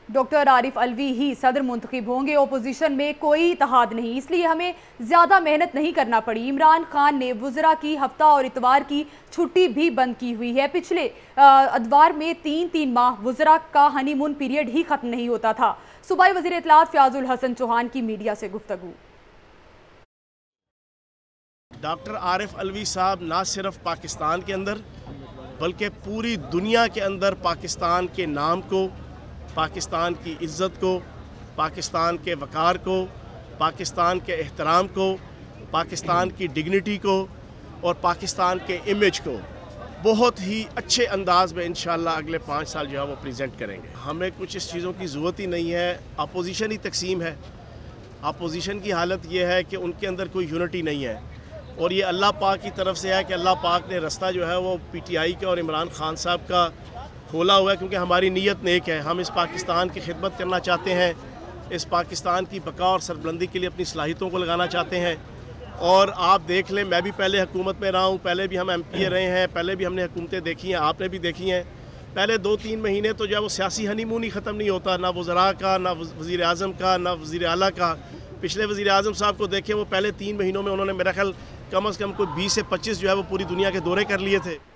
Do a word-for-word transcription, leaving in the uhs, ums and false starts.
Doctor عارف الوی ہی صدر منتخب ہوں گے، اپوزیشن میں کوئی اتحاد نہیں، اس لیے ہمیں زیادہ محنت نہیں کرنا پڑی۔ عمران خان نے وزراء کی ہفتہ اور اتوار کی چھٹی بھی بند کی ہوئی ہے۔ پچھلے ادوار میں تین تین ماہ وزراء کا ہنی مون پیریڈ ہی ختم نہیں ہوتا تھا۔ صوبائی وزیر اطلاعات فیاض-ال-حسن چوہان کی میڈیا سے گفتگو۔ ڈاکٹر عارف الوی صاحب نہ صرف پاکستان کے اندر بلکہ پوری دنیا کے اندر پاکستان کے نام کو، پاکستان کی عزت کو، پاکستان کے وقار کو، پاکستان کے احترام کو، پاکستان کی ڈگنیٹی کو اور پاکستان کے امیج کو بہت ہی اچھے انداز میں انشاءاللہ اگلے پانچ سال جو ہے وہ پریزنٹ کریں گے۔ ہمیں کچھ اس چیزوں کی ضرورت ہی نہیں ہے، اپوزیشن ہی تقسیم ہے۔ اپوزیشن کی حالت یہ ہے کہ ان کے اندر کوئی یونٹی نہیں ہے، اور یہ اللہ پاک کی طرف سے ہے کہ اللہ پاک نے رستہ جو ہے وہ پی ٹی آئی کا اور عمران خان صاحب کا کھولا ہوا ہے، کیونکہ ہماری نیت نیک ہے۔ ہم اس پاکستان کی خدمت کرنا چاہتے ہیں، اس پاکستان کی بقا اور سربلندی کے لیے اپنی صلاحیتوں کو لگانا چاہتے ہیں۔ اور آپ دیکھ لیں، میں بھی پہلے حکومت میں رہا ہوں، پہلے بھی ہم ایم پی اے رہے ہیں، پہلے بھی ہم نے حکومتیں دیکھی ہیں، آپ نے بھی دیکھی ہیں۔ پہلے دو تین مہینے تو جو ہے وہ سیاسی ہنی مون ہی ختم نہیں ہوتا، نہ وزراء کا، نہ وزیر اعظم کا، نہ وزیر اعلیٰ کا۔ پچھلے وزیر اعظم صاحب کو دیکھیں، وہ پہلے تین مہینوں میں انہوں نے میرا خیال کم از کم کوئی بیس سے پچیس جو ہے وہ پوری دنیا کے دورے کر لیے تھے۔